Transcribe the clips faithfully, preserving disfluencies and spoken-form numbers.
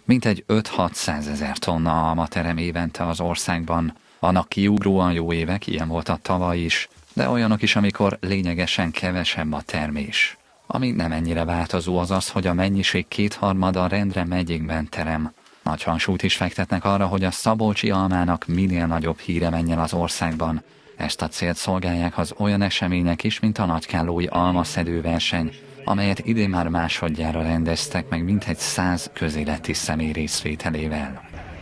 Mintegy öt-hatszázezer tonna almaterem évente az országban. Vannak kiugróan jó évek, ilyen volt a tavaly is, de olyanok is, amikor lényegesen kevesebb a termés. Ami nem ennyire változó, az az, hogy a mennyiség kétharmada rendre megyékben terem. Nagy hangsúlyt is fektetnek arra, hogy a szabolcsi almának minél nagyobb híre menjen az országban. Ezt a célt szolgálják az olyan események is, mint a nagykállói almaszedőverseny, amelyet idén már másodjára rendeztek meg mintegy száz közéleti személy részvételével.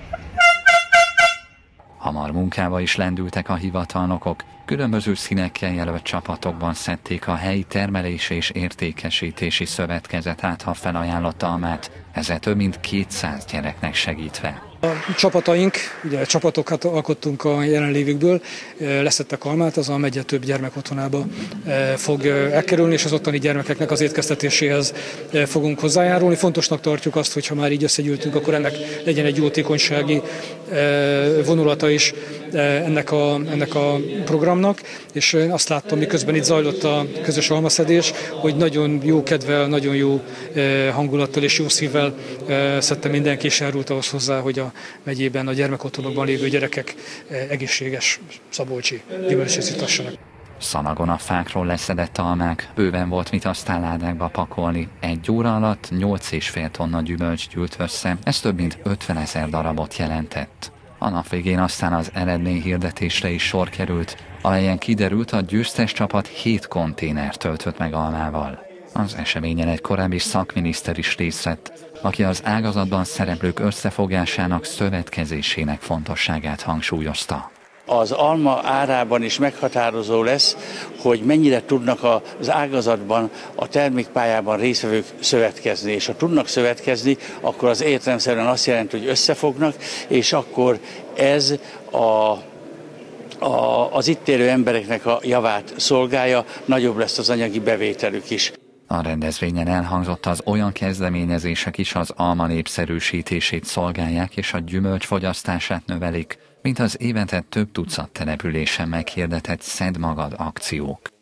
Hamar munkába is lendültek a hivatalnokok, különböző színekkel jelölt csapatokban szedték a helyi termelés és értékesítési szövetkezet által felajánlott almát, ezzel több mint kétszáz gyereknek segítve. A csapataink, ugye csapatokat alkottunk a jelenlévőkből, leszettek almát, az alma egyre több gyermek otthonába fog elkerülni, és az ottani gyermekeknek az étkeztetéséhez fogunk hozzájárulni. Fontosnak tartjuk azt, hogy ha már így összegyűltünk, akkor ennek legyen egy jótékonysági vonulata is ennek a, ennek a programnak, és azt láttam, miközben itt zajlott a közös almaszedés, hogy nagyon jó kedvel, nagyon jó hangulattal és jó szívvel szedte mindenki, és járult ahhoz hozzá, hogy a megyében a gyermekotthonokban lévő gyerekek egészséges szabolcsi gyümölcsöt jutassanak. Szanagon a fákról leszedett almák, bőven volt mit aztán ládákba pakolni. Egy óra alatt nyolc és fél tonna gyümölcs gyűlt össze, ez több mint ötvenezer darabot jelentett. A nap végén aztán az eredményhirdetésre is sor került, amelyen kiderült, a győztes csapat hét konténer töltött meg almával. Az eseményen egy korábbi szakminiszter is részt vett, aki az ágazatban szereplők összefogásának, szövetkezésének fontosságát hangsúlyozta. Az alma árában is meghatározó lesz, hogy mennyire tudnak az ágazatban, a termékpályában résztvevők szövetkezni. És ha tudnak szövetkezni, akkor az értelemszerűen azt jelenti, hogy összefognak, és akkor ez a A, az itt élő embereknek a javát szolgálja, nagyobb lesz az anyagi bevételük is. A rendezvényen elhangzott, az olyan kezdeményezések is az alma népszerűsítését szolgálják és a gyümölcs fogyasztását növelik, mint az évente több tucat településen meghirdetett Szedd magad akciók.